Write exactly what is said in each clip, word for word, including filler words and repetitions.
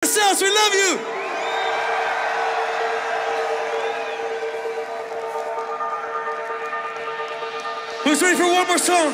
yourselves. We love you. Who's ready for one more song?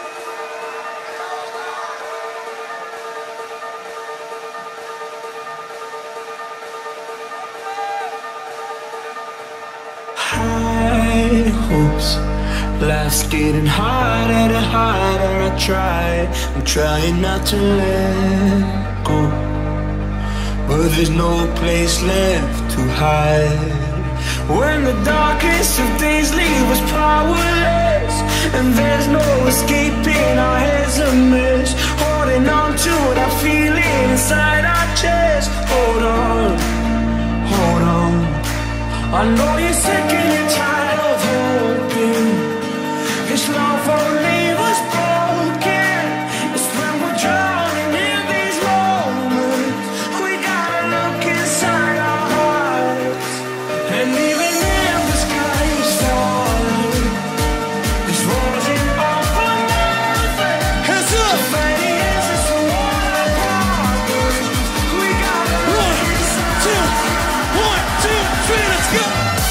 High hopes, life's getting harder and harder. I try, I'm trying not to let go, but there's no place left to hide. When the darkest of days leave us powerless, and there's no escaping our heads a mess, holding on to that feeling inside our chest. Hold on, hold on, I know you're sick and you're tired of hoping this love won't leave us broken. It's when we're drowning in these moments, we gotta look inside our hearts. And even if the sky is falling, this world isn't all for nothing. Hands up! So many answers to all our problems. We gotta look One, inside. two, one, two, three, let's go!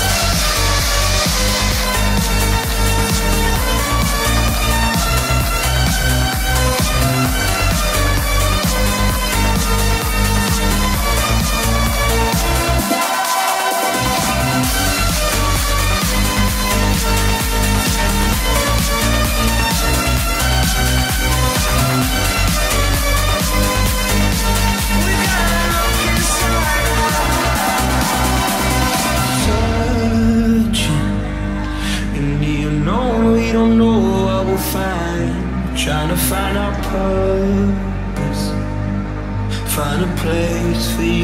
We gotta look inside. Searching in the unknown, we don't know what we'll find. Trying to find our purpose, find a place for you